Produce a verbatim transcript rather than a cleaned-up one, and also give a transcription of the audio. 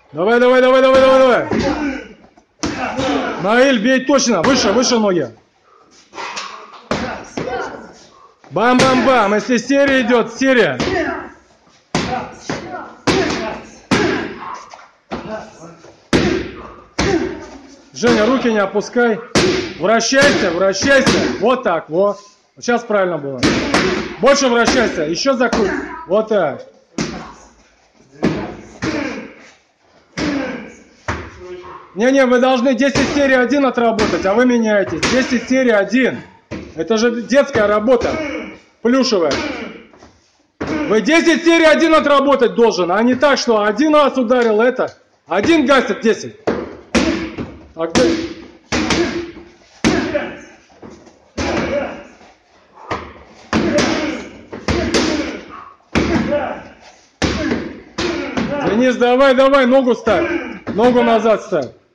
Давай, давай, давай, давай, давай, давай. Наиль, бей точно. Выше, выше ноги. Бам-бам-бам. Если серия идет, серия. Женя, руки не опускай. Вращайся, вращайся. Вот так, вот. Сейчас правильно было. Больше вращайся. Еще закрой. Вот так. Не-не, вы должны десять серий один отработать, а вы меняетесь. десять серий один. Это же детская работа. Плюшевая. Вы десять серий один отработать должен, а не так, что один раз ударил это. Один гасит десять. А где... Денис, давай, давай, ногу ставь. Ногу назад ставь.